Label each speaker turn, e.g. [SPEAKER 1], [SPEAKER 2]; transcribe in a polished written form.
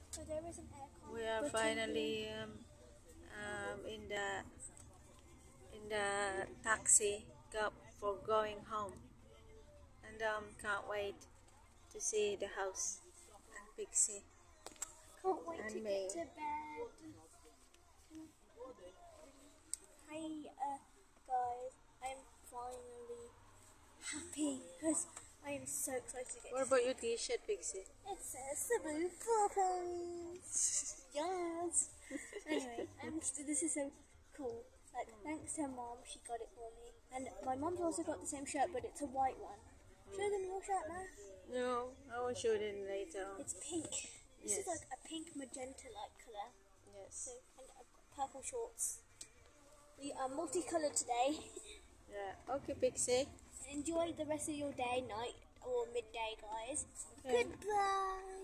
[SPEAKER 1] So there is an aircon.
[SPEAKER 2] We are finally in the taxi for going home, and can't wait to see the house and Pixie
[SPEAKER 1] Can't wait
[SPEAKER 2] and
[SPEAKER 1] to
[SPEAKER 2] me.
[SPEAKER 1] get to bed. Hi, guys. I'm finally happy because I am so excited to get
[SPEAKER 2] What
[SPEAKER 1] to
[SPEAKER 2] about your t-shirt, Pixie?
[SPEAKER 1] It says Cebu Philippines. Yes. Anyway, this is so cool. Like, thanks to mom, she got it for me. And my mom's also got the same shirt, but it's a white one. Show them your shirt now.
[SPEAKER 2] No, I will show them later on.
[SPEAKER 1] It's pink. This
[SPEAKER 2] Yes.
[SPEAKER 1] is like a pink magenta-like colour.
[SPEAKER 2] Yes.
[SPEAKER 1] So, and I've got purple shorts. We are multicolored today.
[SPEAKER 2] Yeah. Okay, Pixie.
[SPEAKER 1] Enjoy the rest of your day, night, or midday, guys.
[SPEAKER 2] Okay.
[SPEAKER 1] Goodbye.